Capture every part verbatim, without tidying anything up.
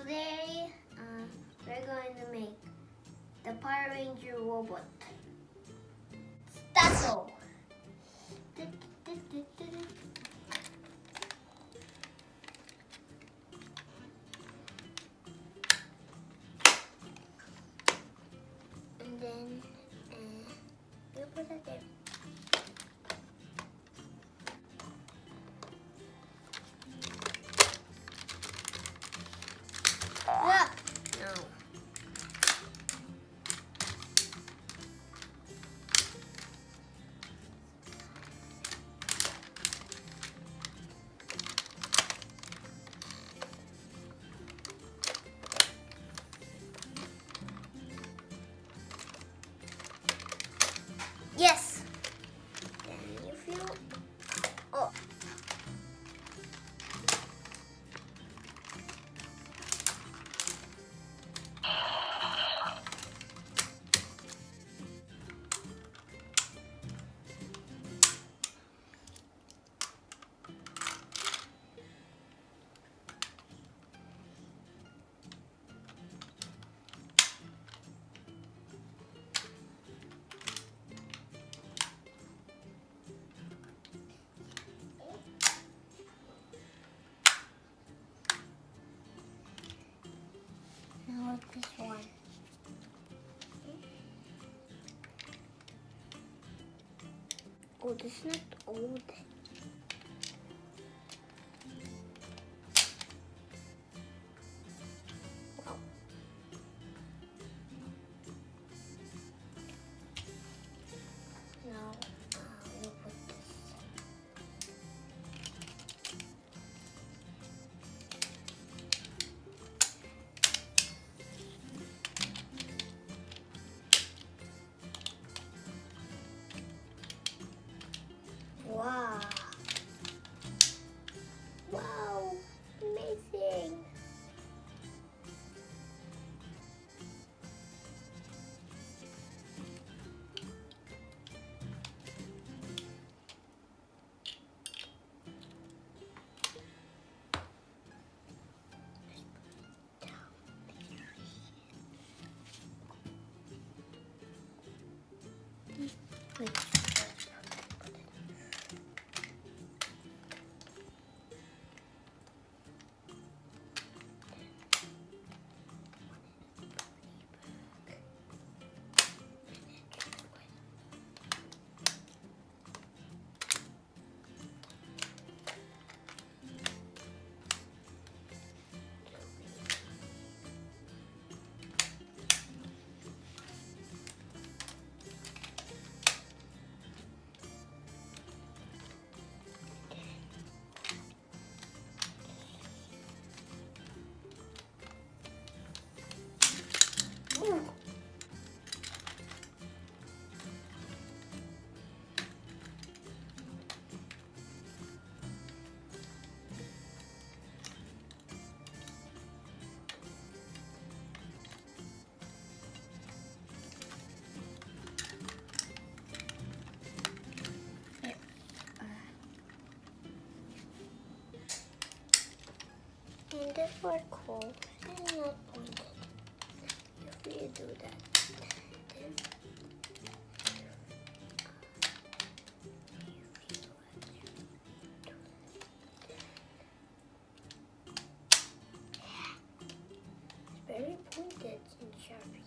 Today, uh, we're going to make the Power Ranger robot. Start! And then, uh, you put it there. Ah! No. Yes. Then you feel. Oh. Now with this one. Oh, this is not old. Wow. Now uh, we'll put this. Wow. Wow. Amazing. Wait. Ooh. And this was cool and not pointed. If you do that, then it's very pointed and sharpy.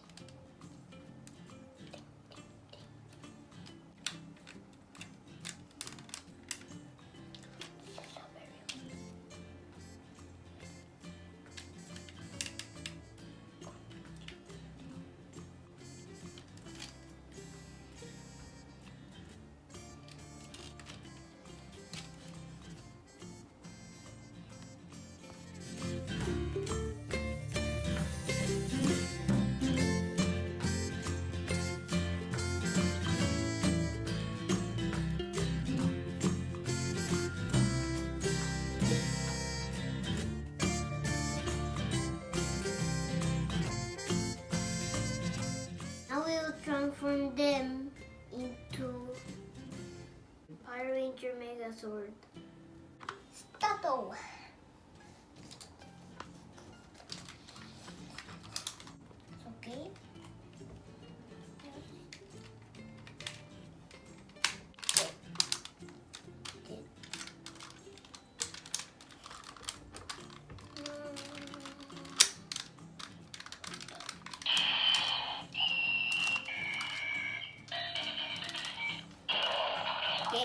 Transform them into Power Ranger Megazord. Start! Okay.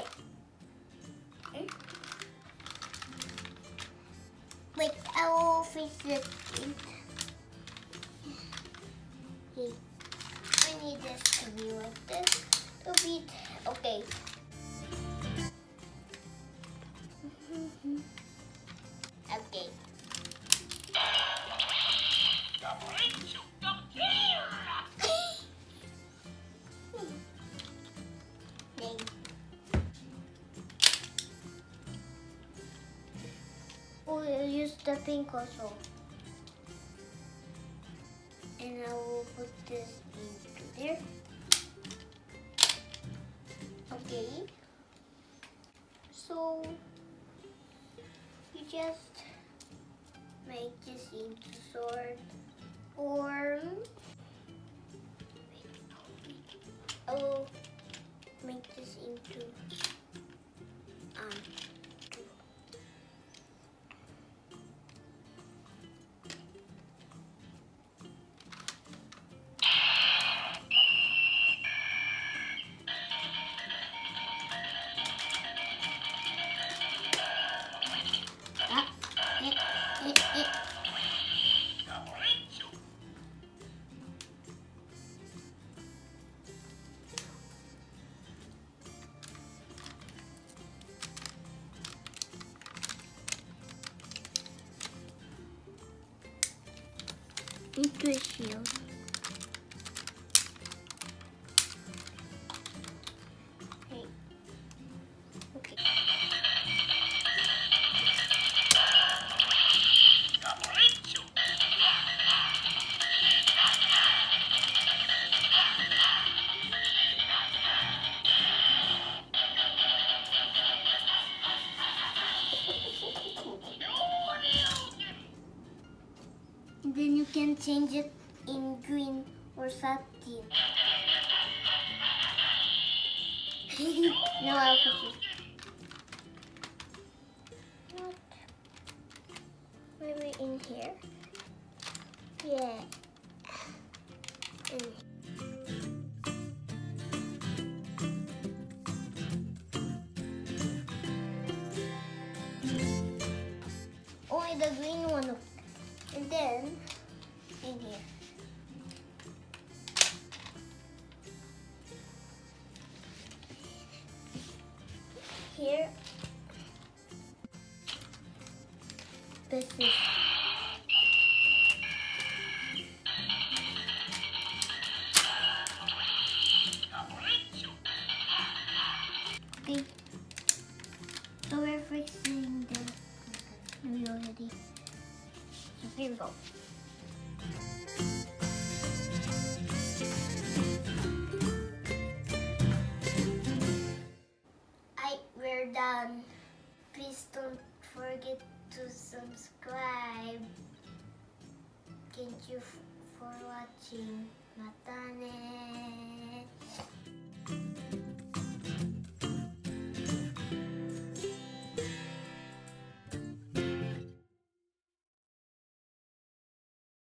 Wait, I will fix it. Okay. I need this to be like this. To be okay. Okay. We'll use the pink also. And I will put this into there. Okay. So you just make this into sword, or I will make this into um into a shield. Hey. Okay. Then you can change it in green or satin. No, I'll put it. What? Maybe in here? Yeah. In here. Only the green one. And then in here. Here, this is okay. So we're fixing the we already. So here we go. We're done. Please don't forget to subscribe. Thank you for watching. Mata ne.